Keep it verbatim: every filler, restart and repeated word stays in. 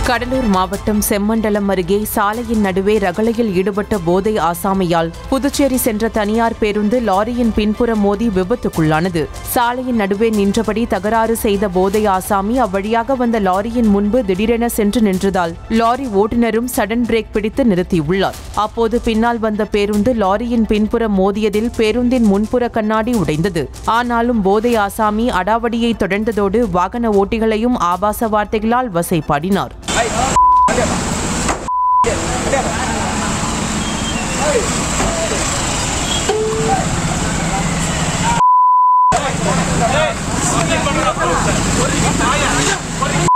கடலூர் மாவட்டம் செம்மண்டலம் அருகே சாலையின் நடுவே ரகளையில் ஈடுபட்ட போதை ஆசாமியால் புதுச்சேரி சென்ற தனியார் பேருந்து லாரியின் பின்புறம் மோதி விபத்துக்குள்ளானது. சாலையின் நடுவே நின்றபடி தகராறு செய்த போதை ஆசாமி அவ்வழியாக வந்த லாரியின் முன்பு திடீரென சென்று நின்றதால் லாரி ஓட்டுநரும் சடன் பிரேக் பிடித்து நிறுத்தியுள்ளார். அப்போது பின்னால் வந்த பேருந்து லாரியின் பின்புறம் மோதியதில் பேருந்தின் முன்புற கண்ணாடி உடைந்தது. ஆனாலும் போதை ஆசாமி அடாவடியை தொடர்ந்ததோடு வாகன ஓட்டிகளையும் ஆபாச வார்த்தைகளால் வசைபாடினார். Hey!